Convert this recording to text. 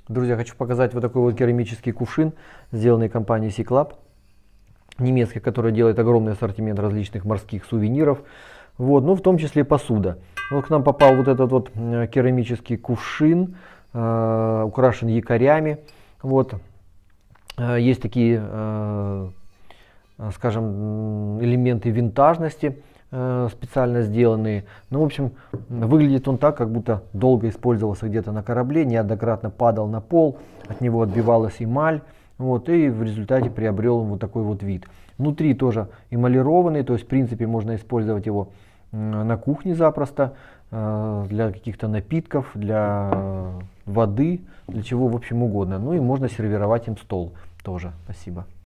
Друзья, хочу показать вот такой вот керамический кувшин, сделанный компанией C-Club, немецкой, которая делает огромный ассортимент различных морских сувениров, вот, ну в том числе посуда. Вот к нам попал вот этот вот керамический кувшин, украшен якорями. Вот. Есть такие, скажем, элементы винтажности, специально сделанные. Ну, в общем, выглядит он так, как будто долго использовался где-то на корабле, неоднократно падал на пол, от него отбивалась эмаль, вот, и в результате приобрел он вот такой вот вид. Внутри тоже эмалированный, то есть в принципе можно использовать его на кухне запросто, для каких-то напитков, для воды, для чего в общем угодно. Ну и можно сервировать им стол тоже. Спасибо.